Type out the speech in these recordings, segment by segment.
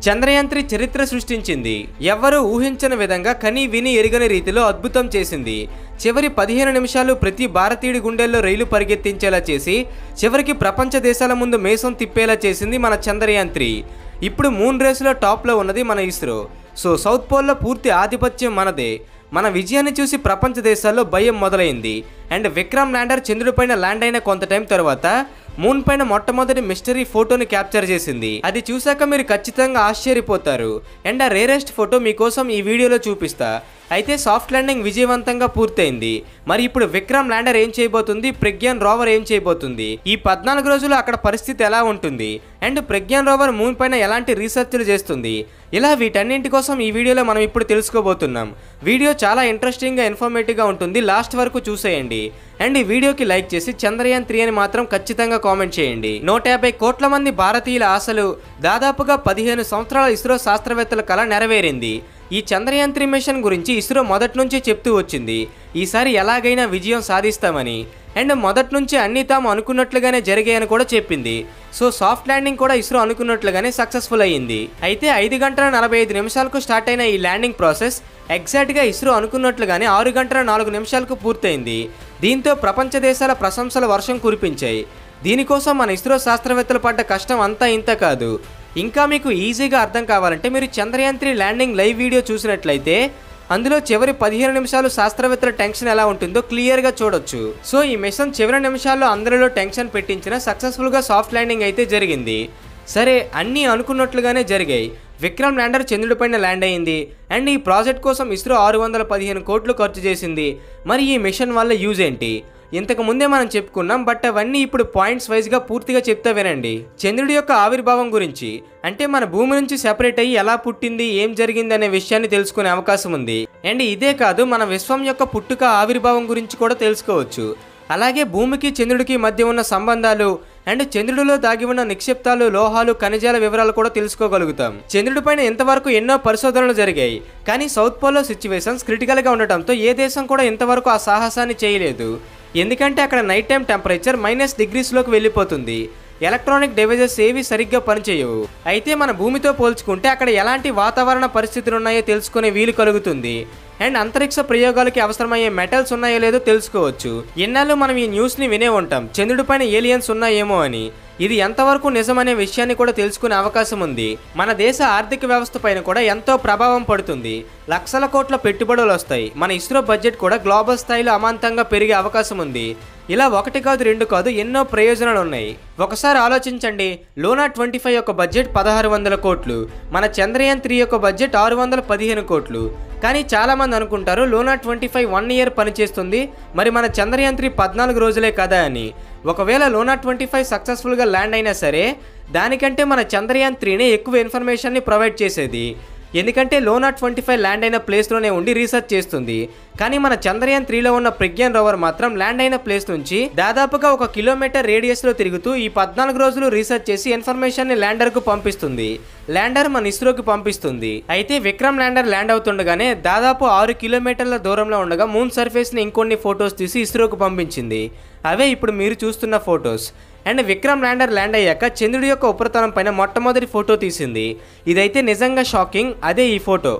చంద్రయాన్-3 చరిత్ర సృష్టించింది. ఎవ్వరూ ఊహించని విధంగా కని విని ఎరుగని రీతిలో అద్భుతం చేసింది. చివరి 15 నిమిషాలు ప్రతి భారతీయుడి గుండెల్లో రైలు పరిగెత్తించేలా చేసి చివరికి ప్రపంచ దేశాల ముందు మేసం తిప్పేలా చేసింది మన చంద్రయాన్-3. ఇప్పుడు మూన్ రేసులో టాప్లో ఉన్నది మన ఇస్రో. సో సౌత్ పోల్లో పూర్తి ఆధిపత్యం మనదే. మన విజయాన్ని చూసి ప్రపంచ దేశాల్లో భయం మొదలైంది. అండ్ విక్రమ్ ల్యాండర్ చంద్రుడిపైన ల్యాండ్ అయిన కొంత టైం తర్వాత మూన్ పైన మొట్టమొదటి మిస్టరీ ఫోటోని క్యాప్చర్ చేసింది. అది చూసాక మీరు ఖచ్చితంగా ఆశ్చర్యపోతారు. అండ్ ఆ రేరెస్ట్ ఫోటో మీకోసం ఈ వీడియోలో చూపిస్తా. అయితే సాఫ్ట్ ల్యాండింగ్ విజయవంతంగా పూర్తయింది. మరి ఇప్పుడు విక్రమ్ ల్యాండర్ ఏం చేయబోతుంది, ప్రజ్ఞాన్ రోవర్ ఏం చేయబోతుంది, ఈ 14 రోజులు అక్కడ పరిస్థితి ఎలా ఉంటుంది, అండ్ ప్రజ్ఞాన్ రోవర్ మూన్ పైన ఎలాంటి రీసెర్చ్లు చేస్తుంది, ఇలా వీటన్నింటి కోసం ఈ వీడియోలో మనం ఇప్పుడు తెలుసుకోబోతున్నాం. వీడియో చాలా ఇంట్రెస్టింగ్గా ఇన్ఫర్మేటివ్గా ఉంటుంది. లాస్ట్ వరకు చూసేయండి. అండ్ ఈ వీడియోకి లైక్ చేసి చంద్రయాన్-3 అని మాత్రం ఖచ్చితంగా కామెంట్ చేయండి. 150 కోట్ల మంది భారతీయుల ఆశలు దాదాపుగా 15 సంవత్సరాల ఇస్రో శాస్త్రవేత్తల కళ నెరవేరింది. ఈ చంద్రయాన్-3 మిషన్ గురించి ఇస్రో మొదటి నుంచి చెప్తూ వచ్చింది, ఈసారి ఎలాగైనా విజయం సాధిస్తామని. అండ్ మొదటి నుంచి అన్నీ తాము అనుకున్నట్లుగానే జరిగాయని కూడా చెప్పింది. సో సాఫ్ట్ ల్యాండింగ్ కూడా ఇస్రో అనుకున్నట్లుగానే సక్సెస్ఫుల్ అయ్యింది. అయితే 5 గంటల 45 నిమిషాలకు స్టార్ట్ అయిన ఈ ల్యాండింగ్ ప్రాసెస్ ఎగ్జాక్ట్గా ఇస్రో అనుకున్నట్లుగానే 6 గంటల 4 నిమిషాలకు పూర్తయింది. దీంతో ప్రపంచ దేశాల ప్రశంసల వర్షం కురిపించాయి. దీనికోసం మన ఇస్రో శాస్త్రవేత్తలు పడ్డ కష్టం అంతా ఇంత కాదు. ఇంకా మీకు ఈజీగా అర్థం కావాలంటే మీరు చంద్రయాన్-3 ల్యాండింగ్ లైవ్ వీడియో చూసినట్లయితే అందులో చివరి 15 నిమిషాలు శాస్త్రవేత్తల టెన్షన్ ఎలా ఉంటుందో క్లియర్గా చూడొచ్చు. సో ఈ మిషన్ చివరి నిమిషాల్లో అందరిలో టెన్షన్ పెట్టించిన సక్సెస్ఫుల్గా సాఫ్ట్ ల్యాండింగ్ అయితే జరిగింది. సరే, అన్నీ అనుకున్నట్లుగానే జరిగాయి. విక్రమ్ ల్యాండర్ చంద్రుడిపైన ల్యాండ్ అయ్యింది. అండ్ ఈ ప్రాజెక్ట్ కోసం ఇస్రో 615 కోట్లు ఖర్చు చేసింది. మరి ఈ మిషన్ వల్ల యూజ్ ఏంటి? ఇంతకు ముందే మనం చెప్పుకున్నాం, బట్ అవన్నీ ఇప్పుడు పాయింట్స్ వైజ్గా పూర్తిగా చెప్తా వినండి. చంద్రుడి యొక్క ఆవిర్భావం గురించి, అంటే మన భూమి నుంచి సెపరేట్ అయ్యి ఎలా పుట్టింది, ఏం జరిగింది అనే విషయాన్ని తెలుసుకునే అవకాశం ఉంది. అండ్ ఇదే కాదు, మన విశ్వం యొక్క పుట్టుక ఆవిర్భావం గురించి కూడా తెలుసుకోవచ్చు. అలాగే భూమికి చంద్రుడికి మధ్య ఉన్న సంబంధాలు అండ్ చంద్రుడిలో దాగి ఉన్న నిక్షిప్తాలు, లోహాలు, ఖనిజాల వివరాలు కూడా తెలుసుకోగలుగుతాం. చంద్రుడి పైన ఇంతవరకు ఎన్నో పరిశోధనలు జరిగాయి. కానీ సౌత్ పోల్లో సిచ్యువేషన్స్ క్రిటికల్గా ఉండటంతో ఏ దేశం కూడా ఇంతవరకు ఆ సాహసాన్ని చేయలేదు. ఎందుకంటే అక్కడ నైట్ టైం టెంపరేచర్ -డిగ్రీస్లోకి వెళ్ళిపోతుంది. ఎలక్ట్రానిక్ డివైజెస్ ఏవి సరిగ్గా పనిచేయవు. అయితే మన భూమితో పోల్చుకుంటే అక్కడ ఎలాంటి వాతావరణ పరిస్థితులు ఉన్నాయో తెలుసుకునే వీలు కలుగుతుంది. అండ్ అంతరిక్ష ప్రయోగాలకి అవసరమయ్యే మెటల్స్ ఉన్నాయో లేదో తెలుసుకోవచ్చు. ఎన్నాళ్ళు మనం ఈ న్యూస్ని వినే ఉంటాం, చంద్రుడిపైన ఏలియన్స్ ఉన్నాయేమో అని. ఇది ఎంతవరకు నిజమనే విషయాన్ని కూడా తెలుసుకునే అవకాశం ఉంది. మన దేశ ఆర్థిక వ్యవస్థ పైన కూడా ఎంతో ప్రభావం పడుతుంది. లక్షల కోట్ల పెట్టుబడులు వస్తాయి. మన ఇస్రో బడ్జెట్ కూడా గ్లోబల్ స్థాయిలో అమాంతంగా పెరిగే అవకాశం ఉంది. ఇలా 1 కాదు 2 కాదు, ఎన్నో ప్రయోజనాలు ఉన్నాయి. ఒకసారి ఆలోచించండి, లోనా 25 యొక్క బడ్జెట్ 1600 కోట్లు, మన చంద్రయాన్-3 యొక్క బడ్జెట్ 615 కోట్లు. కానీ చాలామంది అనుకుంటారు లోనా 25 1 ఇయర్ పనిచేస్తుంది, మరి మన చంద్రయాన్-3 14 రోజులే కదా అని. ఒకవేళ లోనా 25 సక్సెస్ఫుల్గా ల్యాండ్ అయినా సరే దానికంటే మన చంద్రయాన్-3నే ఎక్కువ ఇన్ఫర్మేషన్ని ప్రొవైడ్ చేసేది. ఎందుకంటే లోనా 25 ల్యాండ్ అయిన ప్లేస్లోనే ఉండి రీసెర్చ్ చేస్తుంది. కానీ మన చంద్రయాన్-3లో ఉన్న ప్రజ్ఞాన్ రోవర్ మాత్రం ల్యాండ్ అయిన ప్లేస్ నుంచి దాదాపుగా 1 కిలోమీటర్ రేడియస్లో తిరుగుతూ ఈ 14 రోజులు రీసెర్చ్ చేసి ఇన్ఫర్మేషన్ని ల్యాండర్కు పంపిస్తుంది. ల్యాండర్ మన ఇస్రోకి పంపిస్తుంది. అయితే విక్రమ్ ల్యాండర్ ల్యాండ్ అవుతుండగానే దాదాపు 6 కిలోమీటర్ల దూరంలో ఉండగా మూన్ సర్ఫేస్ని ఇంకొన్ని ఫొటోస్ తీసి ఇస్రోకి పంపించింది. అవే ఇప్పుడు మీరు చూస్తున్న photos. And Vikram lander land అయ్యాక చంద్రుడి యొక్క ఉపరితలం పైన మొట్టమొదటి ఫోటో తీసింది. ఇదైతే నిజంగా షాకింగ్. అదే ఈ ఫోటో.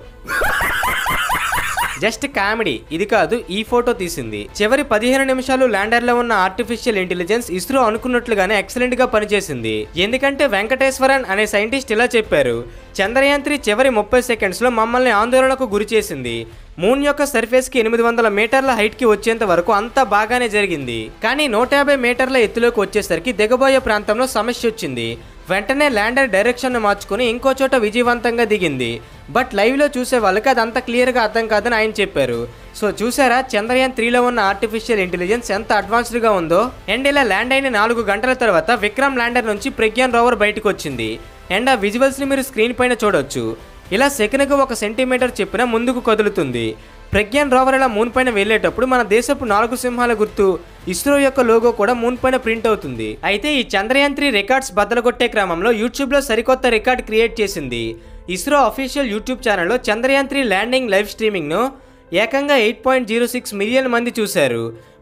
జస్ట్ కామెడీ ఇది కాదు, ఈ ఫోటో తీసింది. చివరి 15 నిమిషాలు ల్యాండర్లో ఉన్న ఆర్టిఫిషియల్ ఇంటెలిజెన్స్ ఇస్రో అనుకున్నట్లుగానే ఎక్సలెంట్గా పనిచేసింది. ఎందుకంటే వెంకటేశ్వరన్ అనే సైంటిస్ట్ ఇలా చెప్పారు, చంద్రయాన్-3 చివరి 30 సెకండ్స్లో మమ్మల్ని ఆందోళనకు గురి చేసింది. మూన్ యొక్క సర్ఫేస్కి 800 మీటర్ల హైట్కి వచ్చేంత వరకు అంతా బాగానే జరిగింది. కానీ 150 మీటర్ల ఎత్తులోకి వచ్చేసరికి దిగబోయే ప్రాంతంలో సమస్య వచ్చింది. వెంటనే ల్యాండర్ డైరెక్షన్ను మార్చుకుని ఇంకో చోట విజయవంతంగా దిగింది. బట్ లైవ్లో చూసే వాళ్ళకి అది అంత క్లియర్గా అర్థం కాదని ఆయన చెప్పారు. సో చూసారా చంద్రయాన్-3లో ఉన్న ఆర్టిఫిషియల్ ఇంటెలిజెన్స్ ఎంత అడ్వాన్స్డ్గా ఉందో. అండ్ ఇలా ల్యాండ్ అయిన 4 గంటల తర్వాత విక్రమ్ ల్యాండర్ నుంచి ప్రజ్ఞాన్ రోవర్ బయటకు వచ్చింది. అండ్ ఆ విజువల్స్ని మీరు స్క్రీన్ పైన చూడొచ్చు. ఇలా సెకనుకు 1 సెంటీమీటర్ చెప్పిన ముందుకు కదులుతుంది. ప్రజ్ఞాన్ రోవర్ ఇలా మూన్ పైన వెళ్ళేటప్పుడు మన దేశపు 4 సింహాల గుర్తు, ఇస్రో యొక్క లోగో కూడా మూన్ పైన ప్రింట్ అవుతుంది. అయితే ఈ చంద్రయాన్-3 రికార్డ్స్ బద్దలగొట్టే క్రమంలో యూట్యూబ్లో సరికొత్త రికార్డ్ క్రియేట్ చేసింది. ఇస్రో అఫీషియల్ యూట్యూబ్ ఛానల్లో చంద్రయాన్-3 ల్యాండింగ్ లైవ్ స్ట్రీమింగ్ను ఏకంగా 8.06 మిలియన్ మంది చూశారు.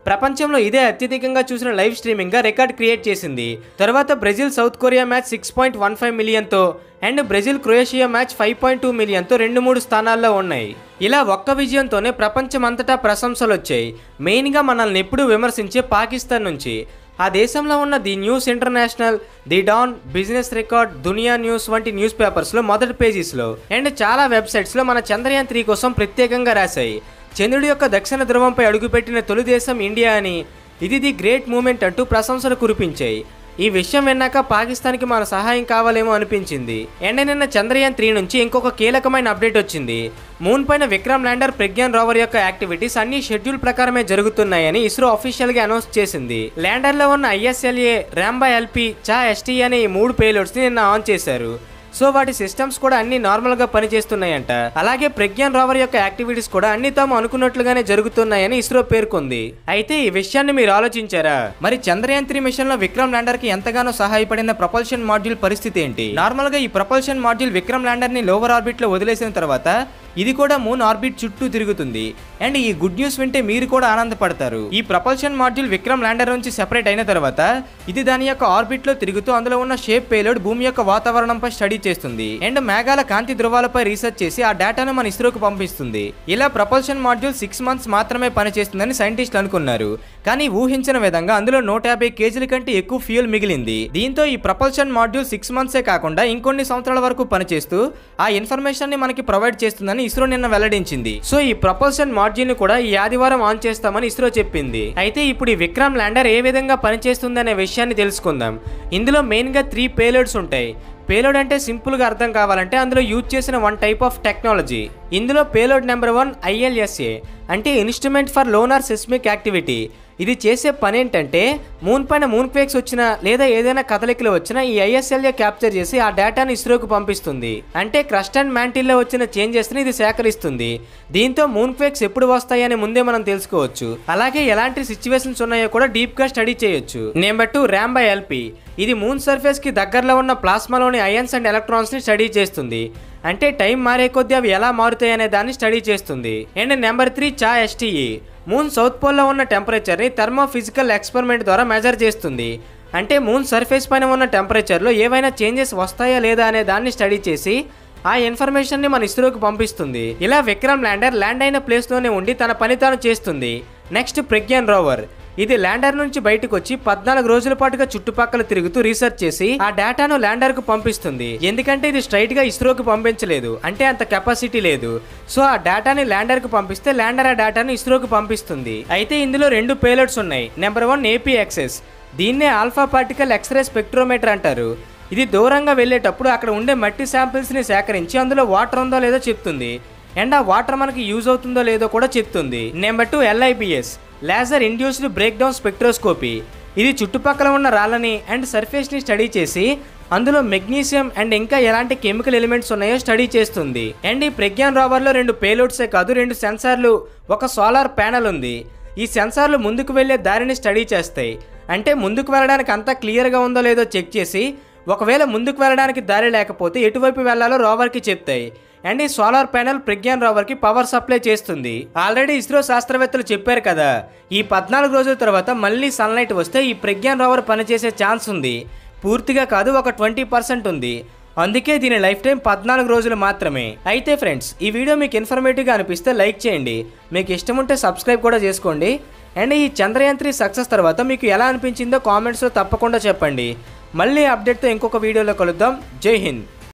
ప్రపంచంలో ఇదే అత్యధికంగా చూసిన లైవ్ స్ట్రీమింగ్ గా రికార్డ్ క్రియేట్ చేసింది. తర్వాత బ్రెజిల్ సౌత్ కొరియా మ్యాచ్ 6.15 మిలియన్తో అండ్ బ్రెజిల్ క్రొయేషియా మ్యాచ్ 5.2 మిలియన్తో 2-3 స్థానాల్లో ఉన్నాయి. ఇలా ఒక్క విజయంతోనే ప్రపంచమంతటా ప్రశంసలు వచ్చాయి. మెయిన్గా మనల్ని ఎప్పుడూ విమర్శించే పాకిస్తాన్ నుంచి. ఆ దేశంలో ఉన్న the news international, the Dawn, business record, Dunya news వంటి న్యూస్ పేపర్స్లో మొదటి పేజీస్లో అండ్ చాలా వెబ్సైట్స్లో మన చంద్రయాన్ 3 కోసం ప్రత్యేకంగా రాశాయి. చంద్రుడి యొక్క దక్షిణ ధ్రువంపై అడుగుపెట్టిన తొలి దేశం ఇండియా అని, ఇది ది గ్రేట్ మూమెంట్ అంటూ ప్రశంసలు కురిపించాయి. ఈ విషయం విన్నాక పాకిస్తాన్కి మన సహాయం కావాలేమో అనిపించింది. అండ్ నిన్న చంద్రయాన్ 3 నుంచి ఇంకొక కీలకమైన అప్డేట్ వచ్చింది. మూన్ పైన విక్రమ్ ల్యాండర్, ప్రజ్ఞాన్ రోవర్ యొక్క యాక్టివిటీస్ అన్ని షెడ్యూల్ ప్రకారమే జరుగుతున్నాయని ఇస్రో అఫీషియల్ గా అనౌన్స్ చేసింది. ల్యాండర్ లో ఉన్న ISLA, రాంబా LP, చా ST అనే ఈ 3 పేలోడ్స్ ని నిన్న ఆన్ చేశారు. సో వాటి సిస్టమ్స్ కూడా అన్ని నార్మల్ గా పనిచేస్తున్నాయంట. అలాగే ప్రజ్ఞాన్ రోవర్ యొక్క యాక్టివిటీస్ కూడా అన్ని తాము అనుకున్నట్లుగానే జరుగుతున్నాయని ఇస్రో పేర్కొంది. అయితే ఈ విషయాన్ని మీరు ఆలోచించారా? మరి చంద్రయాన్ 3 మిషన్ లో విక్రమ్ ల్యాండర్ కి ఎంతగానో సహాయపడిన ప్రపల్షన్ మాడ్యూల్ పరిస్థితి ఏంటి? నార్మల్ గా ఈ ప్రపల్షన్ మాడ్యూల్ విక్రమ్ ల్యాండర్ ని లోవర్ ఆర్బిట్ లో వదిలేసిన తర్వాత ఇది కూడా మూన్ ఆర్బిట్ చుట్టూ తిరుగుతుంది. అండ్ ఈ గుడ్ న్యూస్ వింటే మీరు కూడా ఆనందపడతారు. ఈ ప్రపల్షన్ మాడ్యూల్ విక్రమ్ ల్యాండర్ నుంచి సెపరేట్ అయిన తర్వాత ఇది దాని యొక్క ఆర్బిట్ లో తిరుగుతూ అందులో ఉన్న షేప్ పేలోడ్ భూమి యొక్క వాతావరణంపై స్టడీ చేస్తుంది అండ్ మేఘాల కాంతి ధృవాలపై రీసెర్చ్ చేసి ఆ డేటాను మన ఇస్రోకు పంపిస్తుంది. ఇలా ప్రపల్షన్ మాడ్యూల్ 6 months మాత్రమే పనిచేస్తుందని సైంటిస్టులు అనుకున్నారు. కానీ ఊహించిన విధంగా అందులో 150 kg కంటే ఎక్కువ ఫ్యూయల్ మిగిలింది. దీంతో ఈ ప్రపల్షన్ మాడ్యూల్ 6 months కాకుండా ఇంకొన్ని సంవత్సరాల వరకు పనిచేస్తూ ఆ ఇన్ఫర్మేషన్ ని మనకి ప్రొవైడ్ చేస్తుందని ఇస్రో నిన్న వెల్లడించింది. సో ఈ ప్రపల్షన్ మాడ్యూల్ ని కూడా ఈ ఆదివారం ఆన్ చేస్తామని ఇస్రో చెప్పింది. అయితే ఇప్పుడు ఈ విక్రమ్ ల్యాండర్ ఏ విధంగా పనిచేస్తుందనే విషయాన్ని తెలుసుకుందాం. ఇందులో మెయిన్ గా 3 పేలోడ్స్ ఉంటాయి. పేలోడ్ అంటే సింపుల్ గా అర్థం కావాలంటే అందులో యూజ్ చేసిన 1 type ఆఫ్ టెక్నాలజీ. ఇందులో పేలోడ్ నెంబర్ 1 ILSA అంటే instrument for lunar seismic activity. ఇది చేసే పని ఏంటంటే మూన్ పైన మూన్ క్వేక్స్ వచ్చినా లేదా ఏదైనా కదలికలు వచ్చినా ఈ ISLA క్యాప్చర్ చేసి ఆ డేటాను ఇస్రోకు పంపిస్తుంది. అంటే క్రస్ట్ అండ్ మ్యాంటిల్లో వచ్చిన చేంజెస్ ని ఇది సేకరిస్తుంది. దీంతో మూన్ క్వేక్స్ ఎప్పుడు వస్తాయని ముందే మనం తెలుసుకోవచ్చు. అలాగే ఎలాంటి సిచ్యువేషన్స్ ఉన్నాయో కూడా డీప్ గా స్టడీ చేయొచ్చు. Number 2 Rambha LP. ఇది మూన్ సర్ఫేస్ కి దగ్గరలో ఉన్న ప్లాస్మాలోని అయన్స్ అండ్ ఎలక్ట్రాన్స్ ని స్టడీ చేస్తుంది. అంటే టైం మారే కొద్దీ అవి ఎలా మారుతాయి అనే దాన్ని స్టడీ చేస్తుంది. అండ్ నెంబర్ 3 చా STE. మూన్ సౌత్ పోల్లో ఉన్న టెంపరేచర్ని థర్మోఫిజికల్ ఎక్స్పెరిమెంట్ ద్వారా మెజర్ చేస్తుంది. అంటే మూన్ సర్ఫేస్ పైన ఉన్న టెంపరేచర్లో ఏవైనా చేంజెస్ వస్తాయా లేదా అనే దాన్ని స్టడీ చేసి ఆ ఇన్ఫర్మేషన్ని మన ఇస్రోకి పంపిస్తుంది. ఇలా విక్రమ్ ల్యాండర్ ల్యాండ్ అయిన ప్లేస్లోనే ఉండి తన పని తాను చేస్తుంది. Next Pragyan rover. ఇది ల్యాండర్ నుంచి బయటకు వచ్చి 14 రోజుల పాటుగా చుట్టుపక్కల తిరుగుతూ రీసెర్చ్ చేసి ఆ డేటాను ల్యాండర్ కు పంపిస్తుంది. ఎందుకంటే ఇది స్ట్రైట్ గా ఇస్రోకి పంపించలేదు, అంటే అంత కెపాసిటీ లేదు. సో ఆ డేటాని ల్యాండర్ కు పంపిస్తే ల్యాండర్ ఆ డేటాను ఇస్రోకి పంపిస్తుంది. అయితే ఇందులో 2 పేలోడ్స్ ఉన్నాయి. Number 1 APXS. దీన్నే ఆల్ఫా పార్టికల్ ఎక్స్రే స్పెక్ట్రోమీటర్ అంటారు. ఇది దూరంగా వెళ్ళేటప్పుడు అక్కడ ఉండే మట్టి శాంపిల్స్ ని సేకరించి అందులో వాటర్ ఉందో లేదో చెప్తుంది. అండ్ ఆ వాటర్ మనకి యూజ్ అవుతుందో లేదో కూడా చెప్తుంది. Number 2 LIBS. Laser induced break down spectroscopy. ఇది చుట్టుపక్కల ఉన్న రాళ్ళని అండ్ సర్ఫేస్ ని స్టడీ చేసి అందులో మెగ్నీషియం అండ్ ఇంకా ఎలాంటి కెమికల్ ఎలిమెంట్స్ ఉన్నాయో స్టడీ చేస్తుంది. అండ్ ఈ ప్రజ్ఞాన్ రోవర్ లో 2 పేలోడ్సే కాదు, 2 సెన్సార్లు, ఒక సోలార్ ప్యానెల్ ఉంది. ఈ సెన్సార్లు ముందుకు వెళ్లే దారిని స్టడీ చేస్తాయి. అంటే ముందుకు వెళ్ళడానికి అంతా క్లియర్ గా ఉందో లేదో చెక్ చేసి ఒకవేళ ముందుకు వెళ్ళడానికి దారి లేకపోతే ఎటువైపు వెళ్లాలో రోవర్ కి చెప్తాయి. అండ్ ఈ సోలార్ ప్యానెల్ ప్రజ్ఞాన్ రోవర్ కి పవర్ సప్లై చేస్తుంది. ఆల్రెడీ ఇస్రో శాస్త్రవేత్తలు చెప్పారు కదా, ఈ 14 రోజుల తర్వాత మళ్ళీ సన్లైట్ వస్తే ఈ ప్రజ్ఞాన్ రోవర్ పనిచేసే ఛాన్స్ ఉంది. పూర్తిగా కాదు, ఒక 20% ఉంది. అందుకే దీని లైఫ్ టైం 14 రోజులు మాత్రమే. అయితే ఫ్రెండ్స్, ఈ వీడియో మీకు ఇన్ఫర్మేటివ్గా అనిపిస్తే లైక్ చేయండి. మీకు ఇష్టం ఉంటే సబ్స్క్రైబ్ కూడా చేసుకోండి. అండ్ ఈ చంద్రయాన్ 3 సక్సెస్ తర్వాత మీకు ఎలా అనిపించిందో కామెంట్స్లో తప్పకుండా చెప్పండి. మళ్ళీ అప్డేట్తో ఇంకొక వీడియోలో కలుద్దాం. జై హింద్.